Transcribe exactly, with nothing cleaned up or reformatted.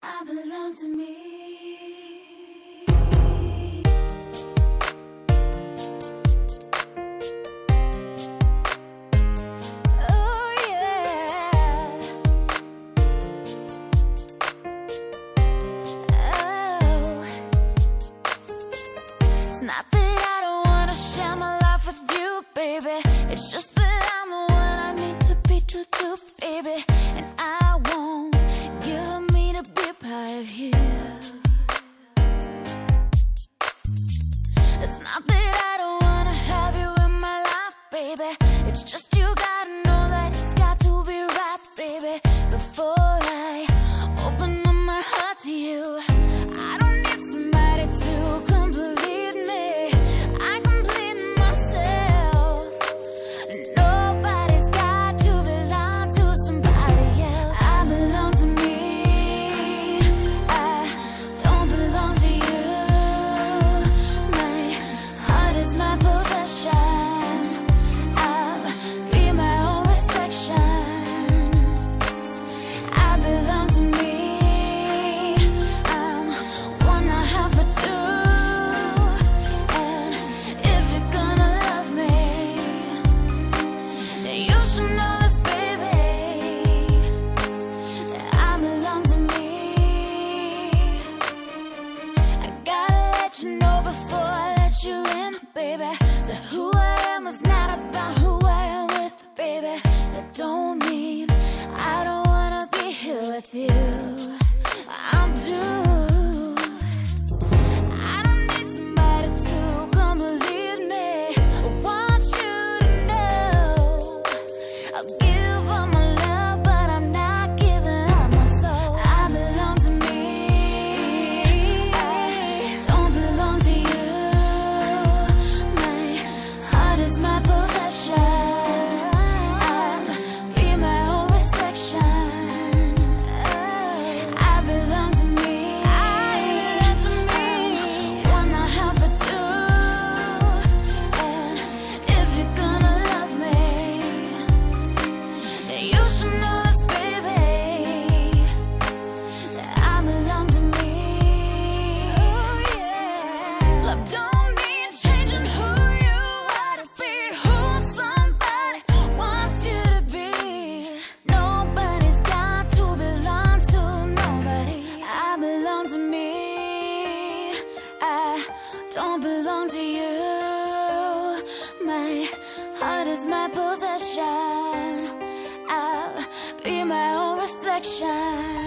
I belong to me. Oh yeah. Oh. It's not that I don't wanna share my life with you, baby. It's just that I'm the one I need to be true to, baby. And I won't give me to be a part of you. It's not that I don't wanna have you in my life, baby. It's just you gotta know that it's got to be right, baby. Before I open up my heart to you, I don't need somebody to complete me. I complete myself. Nobody's got to belong to somebody else. I belong to me. I don't belong to you. My heart is my possession. I'll be my own reflection. I belong to me. I'm one I have for two. And if you're gonna love me, then you should know this, baby, that I belong to me. I gotta let you know before I let you in, baby, that who I am is not about who I am with, baby. That don't mean I don't wanna be here with you. I do. I don't need somebody to come believe me. I want you to know I'll give all my love, but I'm not giving up my soul. I belong to me. I don't belong to you. My heart is my possession. I'll be my own reflection. I belong to me. I belong to me. One I have for two. And if you're gonna love me, then you should know this, baby, that I belong to me. Oh yeah. Love don't mean changing who you are to be who somebody wants you to be. Nobody's got to belong to nobody. I belong to me. I don't belong to you. My heart is my possession. I'll be my own reflection.